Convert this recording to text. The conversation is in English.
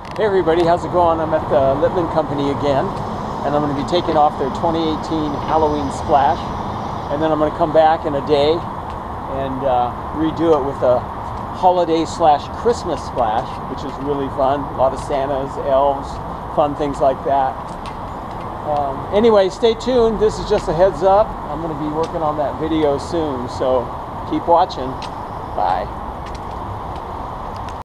Hey everybody, how's it going? I'm at the Lippman company again, and I'm going to be taking off their 2018 Halloween splash, and then I'm going to come back in a day and redo it with a holiday/Christmas splash, which is really fun. A lot of Santas, elves, fun things like that. Anyway, stay tuned. This is just a heads up. I'm going to be working on that video soon, so keep watching. Bye.